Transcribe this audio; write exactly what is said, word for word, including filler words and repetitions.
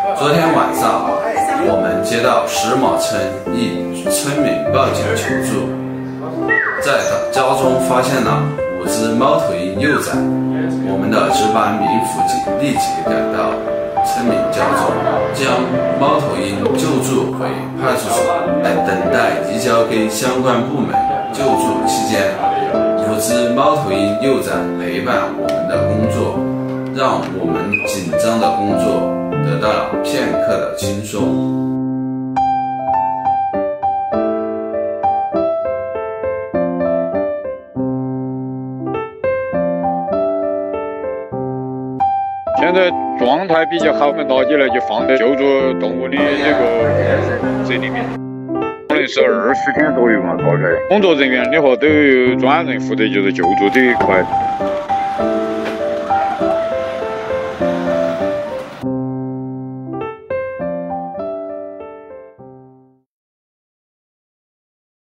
昨天晚上，我们接到石马村一村民报警求助，在家中发现了五只猫头鹰幼崽。我们的值班民辅警立即赶到村民家中，将猫头鹰救助回派出所，等待移交给相关部门。救助期间，五只猫头鹰幼崽陪伴我们的工作，让我们紧张的工作得到了片刻的轻松。 现在状态比较好，我们拿起来就放在救助动物的这个这里面，可能是二十天左右嘛，大概。工作人员的话都有专人负责就是救助这一块。